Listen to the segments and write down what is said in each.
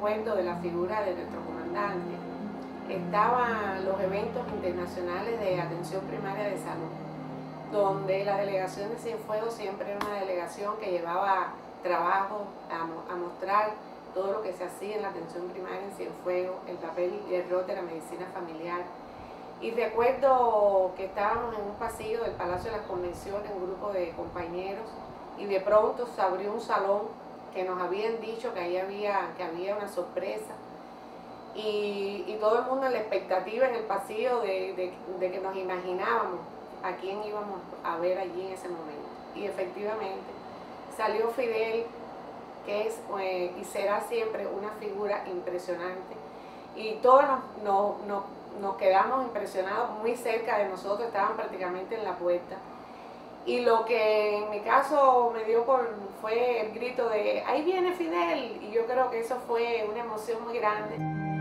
recuerdo de la figura de nuestro comandante, estaban los eventos internacionales de atención primaria de salud, donde la delegación de Cienfuegos siempre era una delegación que llevaba trabajo a mostrar todo lo que se hacía en la atención primaria en Cienfuegos, el papel y el rol de la medicina familiar. Y recuerdo que estábamos en un pasillo del Palacio de las Convenciones, un grupo de compañeros, y de pronto se abrió un salón que nos habían dicho que ahí había una sorpresa. Y todo el mundo en la expectativa en el pasillo de que nos imaginábamos a quién íbamos a ver allí en ese momento. Y efectivamente salió Fidel, que es y será siempre una figura impresionante. Y todos nos quedamos impresionados, muy cerca de nosotros, estaban prácticamente en la puerta. Y lo que en mi caso me dio fue el grito de ¡ahí viene Fidel! Y yo creo que eso fue una emoción muy grande.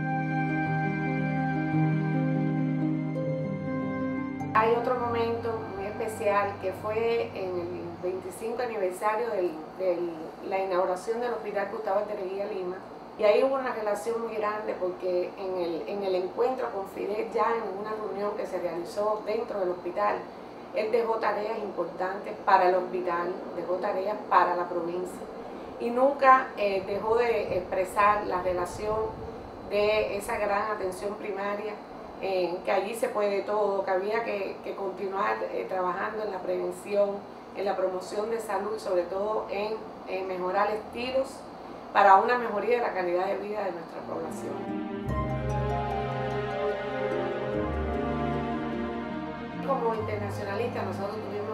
Hay otro momento muy especial que fue en el 25 aniversario de la inauguración del Hospital Gustavo Echeverría Lima. Y ahí hubo una relación muy grande porque en el encuentro con Fidel, ya en una reunión que se realizó dentro del hospital, él dejó tareas importantes para el hospital, dejó tareas para la provincia y nunca dejó de expresar la relación de esa gran atención primaria, que allí se puede todo, que había que continuar trabajando en la prevención, en la promoción de salud y sobre todo en mejorar estilos para una mejoría de la calidad de vida de nuestra población. Como internacionalistas nosotros tuvimos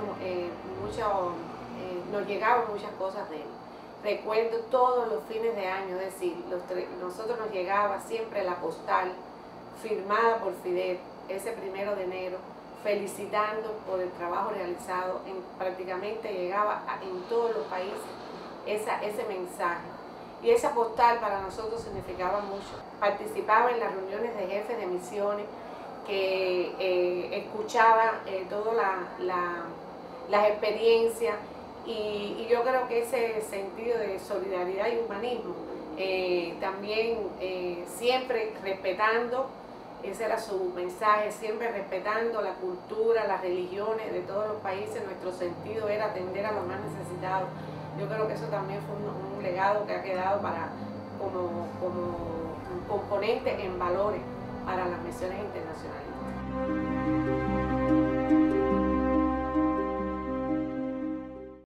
nos llegaban muchas cosas de él. Recuerdo todos los fines de año, es decir, nosotros nos llegaba siempre la postal firmada por Fidel, ese 1 de enero, felicitando por el trabajo realizado. Prácticamente llegaba en todos los países ese mensaje. Y esa postal para nosotros significaba mucho. Participaba en las reuniones de jefes de misiones, que escuchaba todas las experiencias y yo creo que ese sentido de solidaridad y humanismo, también siempre respetando, ese era su mensaje, siempre respetando la cultura, las religiones de todos los países. Nuestro sentido era atender a los más necesitados. Yo creo que eso también fue un legado que ha quedado como un componente en valores para las misiones internacionales.